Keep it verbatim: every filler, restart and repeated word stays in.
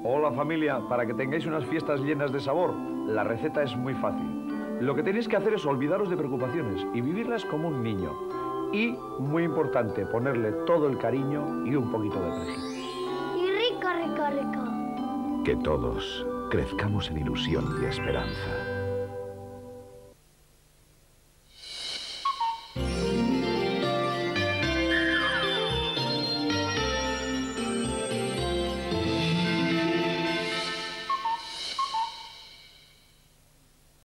Hola familia, para que tengáis unas fiestas llenas de sabor, la receta es muy fácil. Lo que tenéis que hacer es olvidaros de preocupaciones y vivirlas como un niño. Y, muy importante, ponerle todo el cariño y un poquito de perejil. Y rico, rico, rico. Que todos crezcamos en ilusión y esperanza.